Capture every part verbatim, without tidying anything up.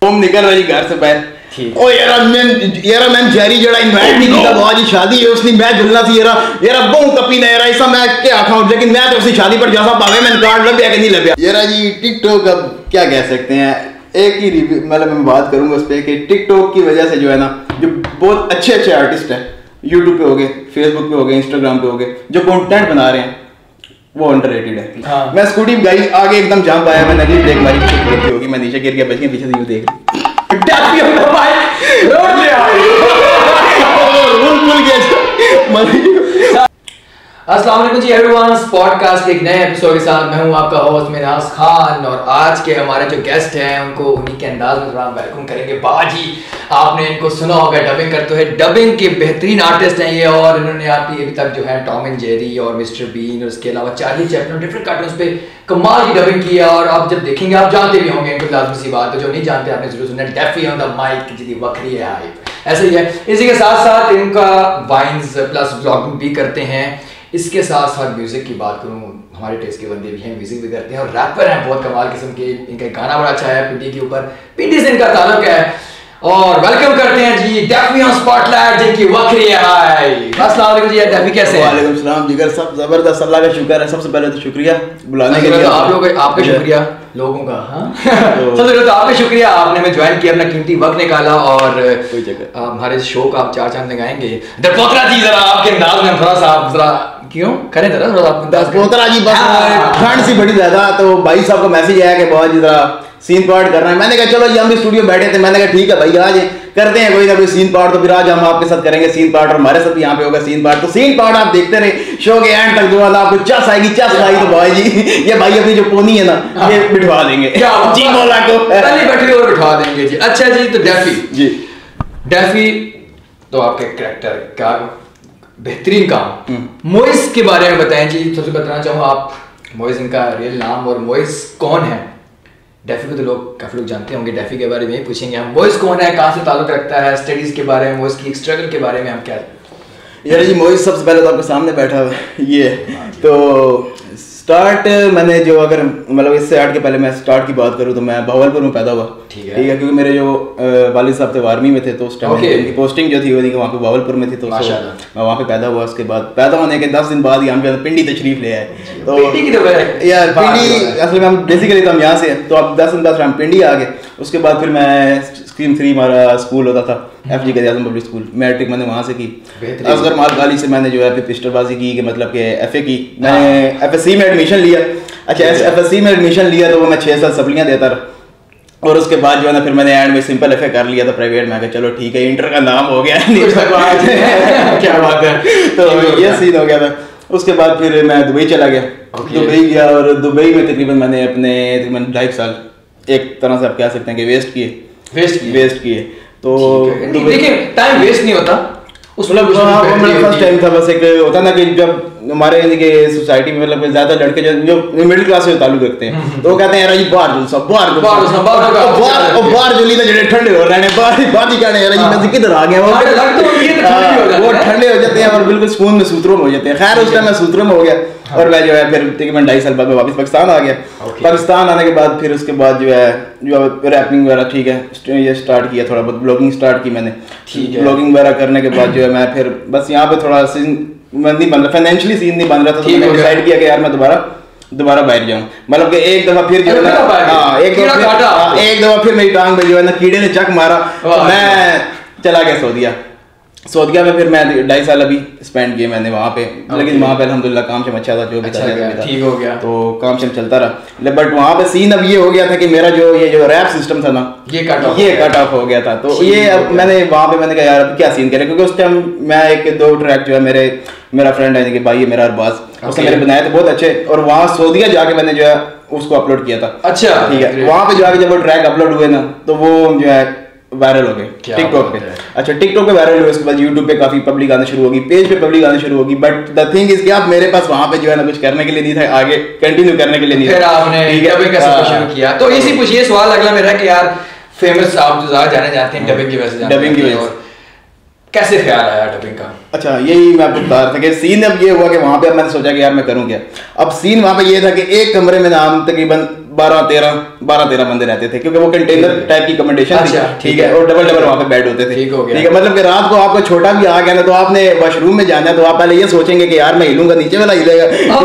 तुम निकल रही घर से बाहर। ओ यार मैं यार मैं जेरी जड़ा इनवाइट नहीं किया बाजी शादी है उसने मैं जुलना सी यार यार बहु कपी ने यार ऐसा मैं क्या आखा लेकिन मैं तो उसी शादी पर जासा पावे मैंने कार्ड लग गया कि नहीं लग गया यार जी। टिकटॉक अब क्या कह सकते हैं, एक ही मतलब मैं बात करूंगा उस पर कि टिकटॉक की वजह से जो है ना जो बहुत अच्छे अच्छे आर्टिस्ट हैं यूट्यूब पे हो गए, फेसबुक पे हो गए, इंस्टाग्राम पे हो गए, जो कंटेंट बना रहे हैं वो अंडररेटेड है। हाँ। मैं स्कूटी गई आगे एकदम जंप आया, मैंने अगली ब्रेक मारी पीछे देखी होगी, मैं नीचे गिर गया बच गया, पीछे से यूं देख Daffy on the bike road ले आ रूल भूल गया। अस्सलाम वालेकुम जी एवरीवन, पॉडकास्ट के एक नए एपिसोड के साथ मैं हूं आपका होस्ट मिनाज खान और आज के हमारे जो गेस्ट हैं उनको उन्हीं के अंदाज में थोड़ा वेलकम करेंगे। बाजी आपने इनको सुना होगा, डबिंग करते हुए, डबिंग के बेहतरीन आर्टिस्ट हैं ये और इन्होंने आपकी अभी तक जो है टॉम एंड जेरी और मिस्टर बीन और उसके अलावा चार्ली चैपलिन डिफरेंट कार्टून्स पे कमाल की डबिंग की है। और आप जब देखेंगे आप जानते भी होंगे इनको, लाजमी सी बात है, जो नहीं जानते आपने जरूर सुना डेफी ऑन द माइक जितनी वक्री है हाइप, ऐसे ही है। इसी के साथ साथ इनका वाइन्स प्लस ब्लॉगिंग भी करते हैं। इसके साथ साथ म्यूजिक की बात करूँ, हमारे टेस्ट के बंदे भी हैं, म्यूजिक भी करते हैं और रैपर हैं बहुत कमाल किस्म के। इनका गाना बड़ा अच्छा है पिंडी के ऊपर, पिंडी से इनका ताल्लुक है। और वेलकम करते हैं जी डेफी ऑन स्पॉटलाइट जिनकी वक्री है हाय। अस्सलाम वालेकुम जी डेफी, कैसे हैं? वालेकुम सलाम जिगर, सब जबरदस्त, अल्लाह का शुक्र है। सबसे पहले तो शुक्रिया बुलाने के लिए, तो आप लोग आपका शुक्रिया लोगों का। हाँ सबसे पहले तो आपका शुक्रिया, आपने हमें ज्वाइन किया, अपना कीमती वक्त निकाला और हमारे शो का आप चार चांद लगाएंगे। दरपोतरा जी जरा आपके अंदाज में थोड़ा सा आप जरा क्यों करें जरा थोड़ा अंदाज। दरपोतरा जी बस ठंड सी बड़ी ज्यादा, तो भाई साहब का मैसेज आया कि बहुत जी जरा सीन पार्ट करना है। मैंने कहा चलो ये हम भी स्टूडियो बैठे थे, मैंने कहा ठीक है भाई आज करते हैं कोई ना कोई सीन पार्ट, तो फिर आज हम आपके साथ करेंगे सीन पार्ट और हमारे साथ यहाँ पे होगा सीन पार्ट। तो सीन पार्ट आप देखते रहे शो के एंड तक, जो आपको चस आएगी चस आई तो भाई जी ये भाई अपनी जो पोनी है ना ये बिठवा देंगे जी मौला को पहली बैटरी और बिठवा देंगे जी। अच्छा जी, तो डेफी जी डेफी तो आपके कैरेक्टर का बेहतरीन काम, मोइस के बारे में बताएं जी। सबसे बताना चाहूँगा आप मोइस इनका रियल नाम और मोइस कौन है। डेफी को तो लोग काफी लोग जानते होंगे, डेफी के बारे में ही पूछेंगे हम। मोइस कौन है, कहाँ से ताल्लुक रखता है, स्टडीज के बारे में, मोइस की स्ट्रगल के बारे में हम क्या। यार जी मोइस सबसे पहले तो आपके सामने बैठा हुआ है ये, तो स्टार्ट मैंने जो अगर मतलब इससे हट के पहले मैं स्टार्ट की बात करूँ तो मैं भावलपुर में पैदा हुआ। ठीक है, ठीक है, क्योंकि मेरे जो वालिद साहब थे आर्मी में थे तो उस टाइम उनकी पोस्टिंग जो थी वो वहाँ पे भावलपुर में थी, तो मैं वहाँ पे पैदा हुआ। उसके बाद पैदा होने के दस दिन बाद ही हम पिंडी तशरीफ ले आए। तो यार पिंडी असल में हम बेसिकली तो हम यहाँ से, तो अब दस दिन बाद हम पिंडी आ गए। उसके बाद फिर मैं स्ट्रीम थ्री हमारा स्कूल होता था एफ जी गैज़ पब्लिक स्कूल, मैट्रिक मैंने वहाँ से की। असगर माल गाली से मैंने जो है पिस्टलबाजी की कि मतलब कि एफ ए की, मैंने एफ एस सी में एडमिशन लिया। अच्छा एफ एस सी में एडमिशन लिया तो वो मैं छः साल सप्लियाँ देता रहा और उसके बाद जो है ना फिर मैंने एंड में सिंपल एफ ए कर लिया था प्राइवेट में। चलो ठीक है इंटर का नाम हो गया क्या बात है, तो ये सीन हो गया था। उसके बाद फिर मैं दुबई चला गया, दुबई गया और दुबई में तकरीबन मैंने अपने तकरीबन ढाई साल एक तरह से आप कह सकते हैं कि वेस्ट किए वेस्ट किए वेस्ट किए तो देखिए टाइम वेस्ट नहीं होता उस मतलब फर्स्ट टाइम था। बस एक होता ना कि जब हमारे यानी कि सोसाइटी में मतलब ज्यादा लड़के जो जो मिडिल क्लास से ताल्लुक रखते हैं तो वो कहते हैं यार ये बाहर जुलसा बाहर जुलसा बाहर और बाहर जुली तो जड़े ठंडे हो रहे हैं बाहर बात ही कहने यार ये मैं किधर आ गया वो ठंडे हो जाते हैं और बिल्कुल सुकून में सूत्रों में हो जाते हैं। खैर उस टाइम मैं सूत्रों में हो गया और मैं जो है फिर तकरीबन ढाई साल बाद मैं वापस पाकिस्तान आ गया। पाकिस्तान आने के बाद फिर उसके बाद जो है जो रैपिंग वगैरह ठीक है ये स्टार्ट किया, थोड़ा बहुत ब्लॉगिंग स्टार्ट की मैंने। ब्लॉगिंग वगैरह करने के बाद जो है मैं फिर बस यहाँ पे थोड़ा सीन नहीं बन रहा, फाइनेंशियली सीन नहीं बन रहा था, तो मैंने डिसाइड किया कि यार मैं दोबारा दोबारा बाहर जाऊँ। मतलब कि एक दफा फिर जो है ना हाँ एक दफा एक दफा फिर मेरी टांग पे जो है ना कीड़े ने चक मारा, मैं चला गया सऊदीया। सऊदीया में फिर मैं ढाई साल अभी स्पेंड किए मैंने वहाँ पे, लेकिन वहाँ पे अल्हम्दुलिल्लाह काम शम अच्छा था, जो भी था ठीक हो गया, तो काम शम चलता रहा। बट वहाँ पे सीन अब ये हो गया था कि मेरा जो ये जो रैप सिस्टम था ना ये कट ऑफ ये कट ऑफ हो गया था। तो ये अब मैंने वहाँ पे मैंने कहा यार अब क्या सीन करें, क्योंकि उस टाइम मैं एक दो ट्रैक जो है मेरे मेरा फ्रेंड है कि भाई है मेरा अरबाज, उसने मेरे बनाए थे बहुत अच्छे, और वहाँ सऊदीया जाके मैंने जो है उसको अपलोड किया था। अच्छा ठीक है, वहाँ पे जाके जब वो ट्रैक अपलोड हुए ना तो वो जो है वायरल हो गए टिकटॉक पे। अच्छा टिकटॉक पे वायरल हुए, उसके बाद यूट्यूब पे काफी पब्लिक आना शुरू होगी, पेज पे पब्लिक आना शुरू होगी। बट द थिंग इज कि आप मेरे पास वहां पे जो है ना कुछ करने के लिए नहीं था, आगे कंटिन्यू करने के लिए नहीं था। फिर आपने डबिंग कैसे शुरू किया, तो इसी पूछिए सवाल अगला मेरा कि यार फेमस आप जो ज्यादा जाने जाते हैं डबिंग की वजह से, डबिंग की वजह से कैसे ख्याल आया डबिंग का? अच्छा यही मैं आपको बता रहा था कि सीन अब ये हुआ कि वहां पे अब मैंने सोचा कि यार मैं करूं क्या। अब सीन वहां पे ये था कि एक कमरे में हम तकरीबन बारह तेरह बारह तेरह बंदे रहते थे क्योंकि वो कंटेनर टाइप की अकोमोडेशन थी, ठीक है, और डबल डबल वहाँ पे बेड होते थे, ठीक है। मतलब कि रात को आपको छोटा भी आ गया ना तो आपने वॉशरूम में जाना है तो आप पहले ये सोचेंगे कि यार मैं हिलूंगा नीचे वाला हिलेगा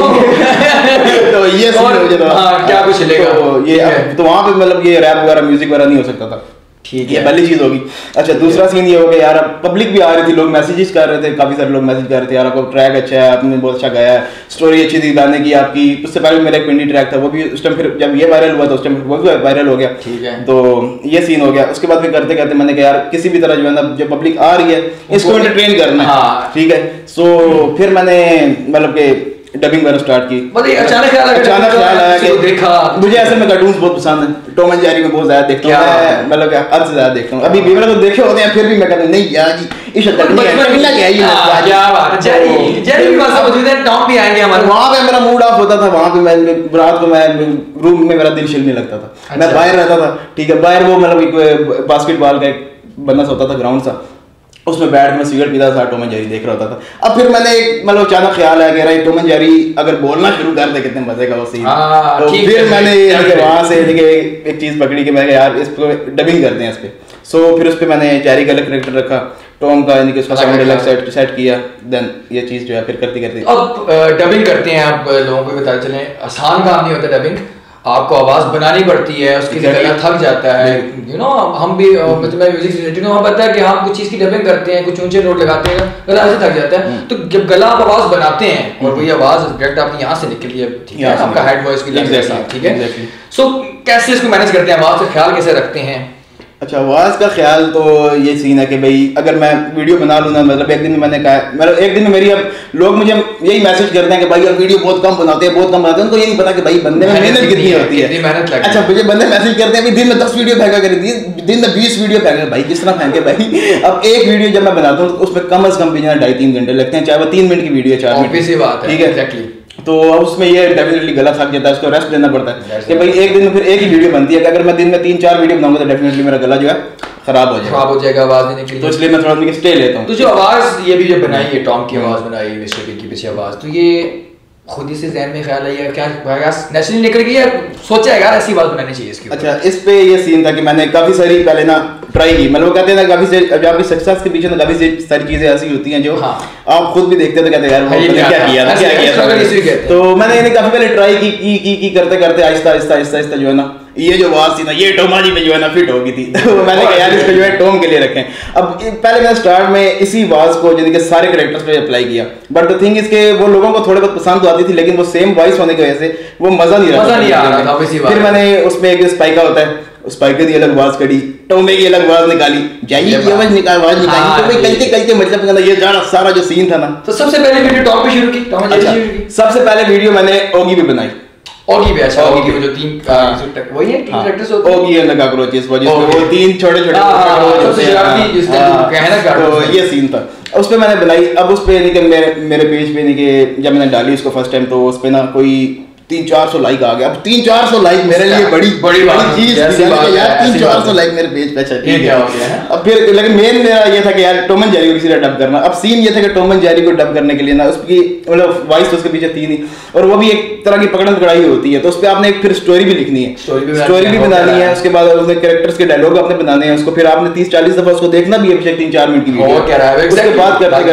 तो ये क्या कुछ हिलेगा, तो ये तो वहाँ पे मतलब ये रैप वगैरह म्यूजिक वगैरह नहीं हो सकता था, ठीक है, पहली चीज होगी। अच्छा, दूसरा सीन ये हो गया यार, पब्लिक भी आ रही थी, लोग मैसेजेस कर रहे थे, काफी सारे लोग मैसेज कर रहे थे यार आपका ट्रैक अच्छा है, आपने बहुत अच्छा गाया है, स्टोरी अच्छी थी गाने की आपकी। उससे पहले मेरा एक पिंडी ट्रैक था, वो भी उस टाइम फिर जब ये वायरल हुआ तो उस टाइम वो भी वायरल हो गया, ठीक है। तो ये सीन हो गया। उसके बाद फिर करते करते मैंने कहा यार किसी भी तरह जो है ना, जब पब्लिक आ रही है इसको एंटरटेन करना है, ठीक है। सो फिर मैंने मतलब के डबिंग वगैरह स्टार्ट की। मतलब अचानक ख्याल आया अचानक ख्याल आया कि देखा, मुझे ऐसे में कार्टून्स बहुत पसंद है, टॉम एंड जेरी में बहुत ज्यादा देखता हूं मैं, मतलब हद से ज्यादा देखता हूं। अभी भी मतलब देखे होते हैं फिर भी मैं कहता हूं नहीं यार जी इस शक्ल नहीं है, मिलना क्या ही है, क्या बात है। जेरी जेरी भी वहां मौजूद है, टॉम भी आएंगे हमारे वहां पे। मेरा मूड ऑफ होता था वहां पे, मैं रात को मैं रूम में मेरा दिल शिलने लगता था, मैं बाहर रहता था, ठीक है। बाहर वो मतलब बास्केटबॉल का एक बंदा सा होता था, ग्राउंड सा, उसमें बैठ के मैं सिगरेट पीता था, टॉम एंड जेरी देख रहा होता था। अब फिर मैंने मतलब अचानक ख्याल आया कि यार टॉम एंड जेरी अगर बोलना शुरू कर दे कितने मजे का वो सीन, तो फिर मैंने वहां से एक चीज पकड़ी कि मैं यार इसको डबिंग करते हैं इस पे। सो फिर उस पे मैंने जेरी का अलग कैरेक्टर रखा, टॉम का यानी कि उसका साउंड अलग सेट सेट किया, देन ये चीज जो है फिर करते करते अब डबिंग करते हैं। आप लोगों को बता चलें आसान काम नहीं होता डबिंग, आपको आवाज बनानी पड़ती है, उसके लिए गला थक जाता है, यू नो। हम भी मतलब मैं म्यूजिक रिलेटेड हूं, हम पता है कि हम कुछ चीज की डबिंग करते हैं, कुछ ऊंचे नोट लगाते हैं, गला ऐसे थक जाता है। तो जब गला आप आवाज बनाते हैं और वही आवाज डायरेक्ट आपकी यहां से निकली है, ठीक है, आपका हेड वॉइस की लग जाता है, ठीक है। सो कैसे इसको मैनेज करते हैं, आवाज का ख्याल कैसे रखते हैं? अच्छा, आवाज़ का ख्याल तो ये सीन है कि भाई अगर मैं वीडियो बना लूँ ना, मतलब एक दिन में मैंने कहा, मतलब एक दिन में मेरी, अब लोग मुझे यही मैसेज करते हैं कि भाई आप वीडियो बहुत कम बनाते हैं, बहुत कम बनाते हैं, उनको ये नहीं पता कि भाई बंदे में मेहनत कितनी होती है। अच्छा, मुझे बंदे मैसेज करते हैं भाई दिन में दस वीडियो फेंका कर दी, दिन में बीस वीडियो फेंका, भाई किस तरह फेंके भाई। अब एक वीडियो जब मैं बनाता हूँ उसमें कम अज कम भी ढाई तीन घंटे लगते हैं, चाहे वो तीन मिनट की वीडियो है, चार मिनट, ठीक है। तो उसमें ये डेफिनेटली गला थक जाता है, उसको रेस्ट देना पड़ता है कि भाई एक दिन में फिर एक ही वीडियो बनती है कि अगर मैं दिन में तीन चार वीडियो बनाऊंगा तो डेफिनेटली मेरा गला जो है खराब हो जाएगा, खराब हो जाएगा आवाज देने के लिए। तो इसलिए मैं थोड़ा दिन स्टे लेता हूँ। तो जो आवाज ये भी जो बनाई है, टॉम की आवाज बनाई, मिस्टर बी की पीछे आवाज, तो ये खुद ही से ज़हन में ख्याल है या क्या नेचुरली निकल गई या सोचा है यार ऐसी बात बनानी चाहिए इसकी? अच्छा, इस पे ये सीन था कि मैंने काफी सारी पहले ना ट्राई की, मतलब वो कहते हैं ना काफी से आपकी सक्सेस के पीछे ना काफी सारी चीजें ऐसी होती हैं जो हाँ। आप खुद भी देखते हो तो कहते हैं यार वो क्या किया था, क्या किया था। तो मैंने इन्हें काफी पहले ट्राई की की की की करते करते आहिस्ता आहिस्ता आहिस्ता आहिस्ता जो है ना ये जो आवाज थी ना ये टोमाजी पे जो है ना फिट हो गई थी। तो मैंने कहा यार इसको जो है टोम के लिए रखें। अब पहले मैंने स्टार्ट में इसी आवाज को यानी कि सारे कैरेक्टर्स पे अप्लाई किया, बट द थिंग इसके वो लोगों को थोड़े बहुत पसंद तो आती थी, लेकिन वो सेम वॉइस होने की वजह से वो मजा नहीं मजा नहीं आ रहा था। फिर मैंने उसमें एक स्पाइका होता है, स्पाइकर की अलग आवाज करी, टोमे की अलग आवाज निकाली, जाइए की आवाज निकाल आवाज निकाली, तो भाई कलते कलते मतलब ये जाना सारा जो सीन था ना। तो सबसे पहले वीडियो टॉम पे शुरू की, टॉम पे शुरू की। सबसे पहले वीडियो मैंने ओगी पे बनाई, ओगी पे। अच्छा, ओगी की वो जो तीन वही है तीन कैरेक्टर्स होते हैं, ओगी एंड कॉकरोचेस, वो जिसमें वो तीन छोटे-छोटे कॉकरोच सबसे शरारती जिसका कहना का, तो ये सीन था। उस पे मैंने बनाई। अब उस पे यानी कि मेरे मेरे पेज पे यानी कि जब मैंने डाली उसको फर्स्ट टाइम तो उस पे ना कोई तीन चार सौ लाइक आ गया। अब तीन चार सौ लाइक मेरे लिए बड़ी बड़ी चीज थी यार, तीन चार सौ लाइक मेरे पेज पे चल गया। अब फिर लेकिन मेन मेरा ये था कि यार टॉम एंड जेरी को किसी तरह डब करना। अब सीन ये था कि टॉम एंड जेरी को डब करने के लिए ना उसकी मतलब वॉइस तो उसके पीछे थी नहीं, और वो भी एक तरह की पकड़न पकड़ाई होती है, तो उस पर आपने एक फिर स्टोरी भी लिखनी है, स्टोरी भी बनानी है, उसके बाद उसके कैरेक्टर्स के डायलॉग आपने बनाने हैं, उसको फिर आपने तीस चालीस दफा उसको देखना भी है, तीन चार मिनट की वीडियो उसके बाद करते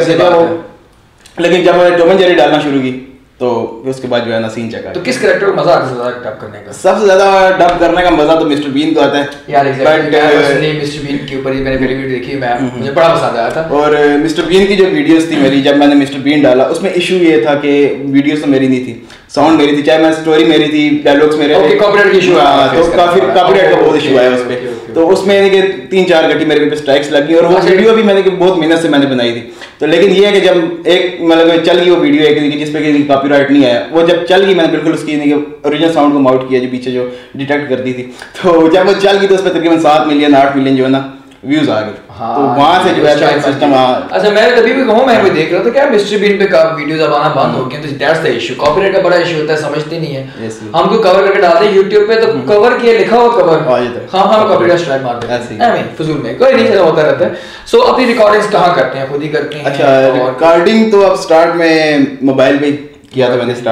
करते। लेकिन जब मैंने टॉम एंड जेरी डालना शुरू की तो उसके बाद जो है ना सीन चका। तो किस कैरेक्टर को मजा आता है ज्यादा डब करने का? सबसे ज्यादा डब करने का मजा तो मिस्टर बीन को आता है यार। एग्जैक्टली पर्सनली मिस्टर बीन के ऊपर ही मैंने पहली वीडियो देखी, मैं मुझे बड़ा पसंद आया था। और मिस्टर बीन की जो वीडियोस थी मेरी, जब मैंने मिस्टर बीन डाला उसमें इशू ये था कि वीडियोस तो मेरी नहीं थी, साउंड मेरी थी, चाहे मैं स्टोरी मेरी थी, डायलॉग्स मेरे थे, कॉपीराइट इशू हां, तो काफी कॉपीराइट का बहुत इशू आया उस पे। तो उसमें यानी कि तीन चार घंटे मेरे पे स्ट्राइक्स लगी, और वो वीडियो भी मैंने बहुत मेहनत से मैंने बनाई थी। तो लेकिन ये है कि जब एक मतलब चल गई वो वीडियो एक जिस पे कि कॉपीराइट नहीं आया, वो जब चल गई मैंने बिल्कुल उसकी ओरिजिनल साउंड को माउंट किया जो पीछे जो डिटेक्ट करती थी, तो जब वो चल गई तो उस पर तकरीबन सात मिलियन आठ मिलियन जो है ना व्यूज आ गए। हाँ, तो वहां से जो है सिस्टम। अच्छा, मैं तभी भी कहूं, मैं भी देख रहा था क्या मिस्टर बीन पे का वीडियोस अब आना बंद हो गए, तो दैट्स द इशू। कॉपीराइट का बड़ा इशू होता है, समझते नहीं है हम जो कवर करके डालते हैं YouTube पे, तो कवर किया लिखा हुआ कवर हां हां कॉपीराइट स्ट्राइक मार देते हैं ऐसे ही फजूल में, कोई नहीं चला होता रहता है। सो अपनी रिकॉर्डिंग्स कहां करते हैं? खुद ही करते हैं? अच्छा, रिकॉर्डिंग तो अब स्टार्ट में मोबाइल पे किया था मैंने स्टार्ट,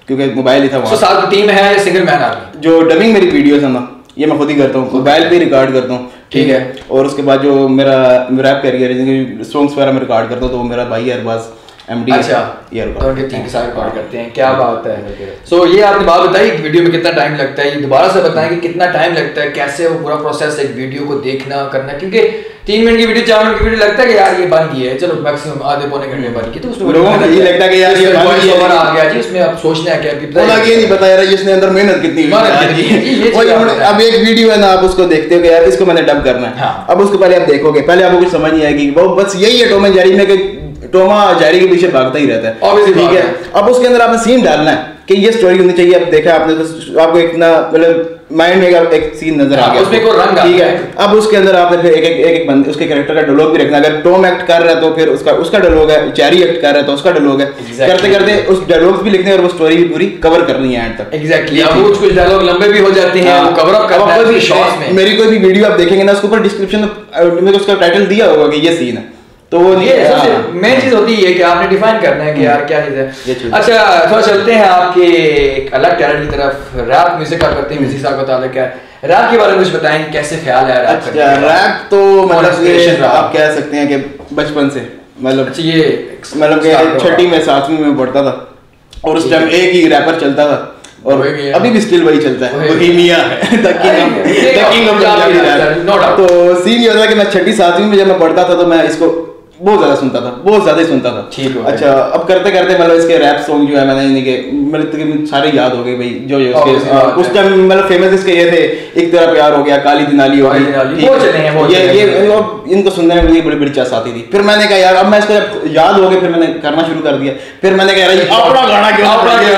क्योंकि मोबाइल ही था वहाँ। so, साथ टीम है या सिंगल मैन आप? जो डबिंग मेरी वीडियोस है ना ये मैं खुद ही करता हूँ, मोबाइल पे रिकॉर्ड करता हूँ, ठीक है। और उसके बाद जो मेरा रैप कैरियर है, सॉन्ग्स वगैरह मैं रिकॉर्ड करता हूँ, तो वो मेरा भाई अरबाज एमडी। अच्छा, तो उनके टीम के साथ रिकॉर्ड करते हैं, क्या बात है। सो ये आपने बात बताई वीडियो में कितना टाइम लगता है, ये दोबारा से बताएं कि कितना टाइम लगता है, कैसे वो पूरा प्रोसेस एक वीडियो को देखना करना, क्योंकि तीन मिनट की वीडियो चार मिनट की वीडियो लगता है कि यार ये बन गई है, चलो मैक्सिमम आधे पौने घंटे बन गई, तो उसमें लोगों को ये लगता है कि यार ये बन गई है, आ गया जी, इसमें अब सोचना है क्या कि पता ये नहीं पता यार इसने अंदर मेहनत कितनी है। अब एक वीडियो है ना, आप उसको देखते हो कि यार इसको मैंने डब करना है, अब उसको पहले आप देखोगे, पहले आपको कुछ समझ नहीं आएगी, वो बस यही है टॉम एंड जेरी में कि टोमा जेरी के पीछे भागता ही रहता है, ठीक है। अब उसके अंदर आपने सीन डालना है कि ये स्टोरी होनी चाहिए। अब देखा आपने तो आपको एक ना मतलब माइंड में एक सीन नजर आ गया, उसमें को रंग, ठीक है। अब उसके अंदर आपने फिर एक एक एक, एक बंदे उसके कैरेक्टर का डायलॉग भी रखना। अगर टॉम एक्ट कर रहा है तो फिर उसका उसका डायलॉग है, जेरी एक्ट कर रहा है तो उसका डायलॉग है, करते करते उस डायलॉग्स भी लिखने और वो स्टोरी भी पूरी कवर करनी है एंड तक। एग्जैक्टली, अब कुछ कुछ डायलॉग लंबे भी हो जाते हैं, वो कवर अप करना है शॉर्ट्स में। मेरी कोई भी वीडियो आप देखेंगे ना, उसके ऊपर डिस्क्रिप्शन में उसका टाइटल दिया होगा कि ये सीन है, तो वो ये सबसे मेन चीज होती है कि आपने डिफाइन करना है कि यार क्या चीज है। अच्छा, थोड़ा चलते हैं आपके एक अलग टैलेंट की तरफ, रैप म्यूजिक आप करते हैं, म्यूजिक से आपका ताल्लुक है, रैप के बारे में कुछ बताएं, कैसे ख्याल है रैप करने का? रैप तो मतलब ये आप कह सकते हैं कि बचपन से, मतलब अच्छा ये मतलब कि छठी में सातवीं में पढ़ता था और उस टाइम एक ही रैपर चलता था और अभी भी स्टिल वही चलता है, बोहेमिया है, the king of Punjabi rap. तो सीन ये होता है कि मैं छठी सातवीं में जब मैं पढ़ता था तो मैं इसको बहुत ज्यादा सुनता था, बहुत ज्यादा ही सुनता था, ठीक है। अच्छा, अब करते करते मतलब इसके रैप सॉन्ग जो है मैंने इनके मतलब सारे याद हो गए भाई, जो जो उसके उस टाइम मतलब फेमस इसके ये थे, एक तेरा प्यार हो गया, काली दिनाली हो गई, वो चले हैं वो ये ये इनको सुनने में मुझे बड़ी बड़ी चाह आती थी। फिर मैंने कहा यार अब मैं इसको जब याद हो गया फिर मैंने करना शुरू कर दिया। फिर मैंने कहा यार अपना गाना क्यों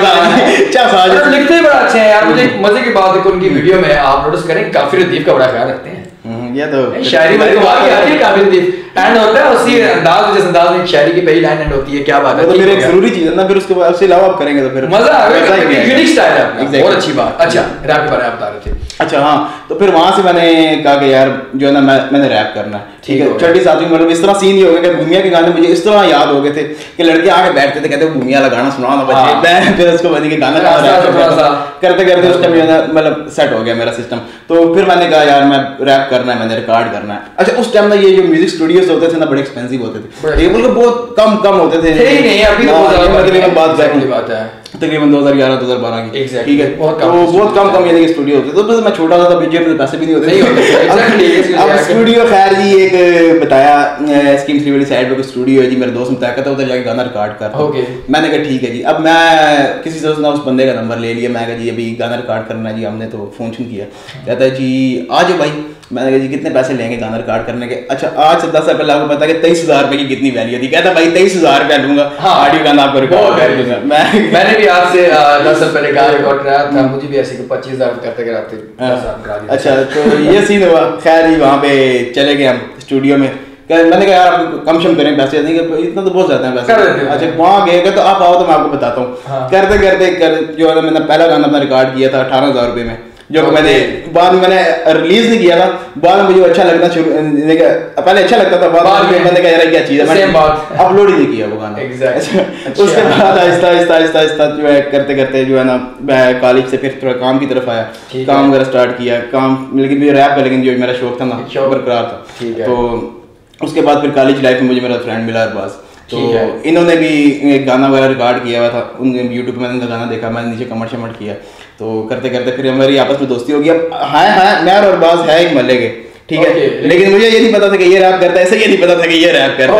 चाह लिखते ही बड़ा अच्छे हैं यार। मुझे मजे की बात है कि उनकी वीडियो में आप नोटिस करें काफी लतीफ का बड़ा ख्याल रखते हैं, ये तो शायरी वाली बात आती है, काफी लतीफ एंड होता है उसी अंदाज जिस अंदाज में शायरी की पहली लाइन एंड होती है, क्या बात है, तो मेरे एक जरूरी चीज है ना, फिर उसके बाद उससे अलावा आप करेंगे तो फिर मजा आएगा, यूनिक स्टाइल है आपका, बहुत अच्छी बात। अच्छा, रैप के बारे में आप बता रहे थे। अच्छा हाँ, तो फिर वहां से मैंने कहा कि यार जो है ना मैं मैंने रैप करना है, ठीक है। छठी सातवीं मतलब इस तरह सीन ही हो गया कि भूमिया के गाने मुझे इस तरह याद हो गए थे कि लड़के आके बैठते थे, कहते भूमिया वाला गाना सुनाओ ना बच्चे, फिर उसको बनी के गाना करते करते उस टाइम मतलब सेट हो गया मेरा सिस्टम। तो फिर मैंने कहा यार मैं रैप करना है, मैंने रिकॉर्ड करना है। अच्छा, उस टाइम ना ये जो म्यूजिक स्टूडियोज होते थे ना बड़े एक्सपेंसिव होते थे, ये मतलब बहुत कम कम होते थे, तकरीबन बात बात है तकरीबन दो हज़ार ग्यारह दो हज़ार बारह की, ठीक है। तो बहुत कम कम ये स्टूडियो होते, तो मैं छोटा था तब जेब में पैसे भी नहीं होते। अब स्टूडियो खैर जी एक बताया स्कीम थ्री वाली साइड पे कोई स्टूडियो है जी, मेरे दोस्त ने बताया था उधर जाके गाना रिकॉर्ड कर। मैंने कहा ठीक है जी। अब मैं किसी दोस्त ने उस बंदे का नंबर ले लिया, मैं कहा जी अभी गाना रिकॉर्ड करना है जी, हमने तो फोन छून किया, कहता है जी आ जाओ भाई। मैंने कहा जी कितने पैसे लेंगे गाना रिकॉर्ड करने के? अच्छा, आज से दस साल पहले आपको पता है कि तेईस हजार रुपए की कितनी वैल्यू थी। कहता भाई तेईस हजार रुपया लूंगा, ऑडियो गाना आपको रिकॉर्ड कर दूंगा। मैं मैंने भी आज से दस साल पहले गाना रिकॉर्ड कराया था, मुझे भी ऐसे पच्चीस हजार करते कराते। अच्छा, तो ये सीन हुआ। खैर जी वहाँ पे चले गए हम स्टूडियो में, मैंने कहा यार आप कम शम करें पैसे, इतना तो बहुत ज्यादा है पैसे। अच्छा, वहाँ गए तो आप आओ तो मैं आपको बताता हूँ। करते करते कर जो है मैंने पहला गाना अपना रिकॉर्ड किया था अठारह हजार रुपये में, जो मैंने बाद में मैंने रिलीज नहीं किया था, बाद में मुझे अच्छा लगना शुरू, पहले अच्छा लगता था, बाद में मैंने कहा यार क्या चीज़ है, मैंने अपलोड ही नहीं किया वो गाना। उसके बाद आहिस्ता आहिस्ता आहिस्ता आहिस्ता जो है करते करते जो है ना मैं कॉलेज से फिर थोड़ा काम की तरफ आया, काम वगैरह स्टार्ट किया, काम लेकिन रैप का लेकिन जो मेरा शौक था ना बरकरार था। तो उसके बाद फिर कॉलेज लाइफ में मुझे मेरा फ्रेंड मिला अरबाज, तो इन्होंने भी एक गाना वगैरह रिकॉर्ड किया हुआ था, उन यूट्यूब में उनका गाना देखा, मैंने नीचे कमेंट शमेंट किया, तो करते करते फिर हमारी आपस में दोस्ती हो गई। अब हाँ हाँ मैं और अरबाज है एक मल्ले के, ठीक है, लेकिन मुझे ये नहीं पता था कि ये रैप करता है, ऐसे ये नहीं पता था कि ये रैप करता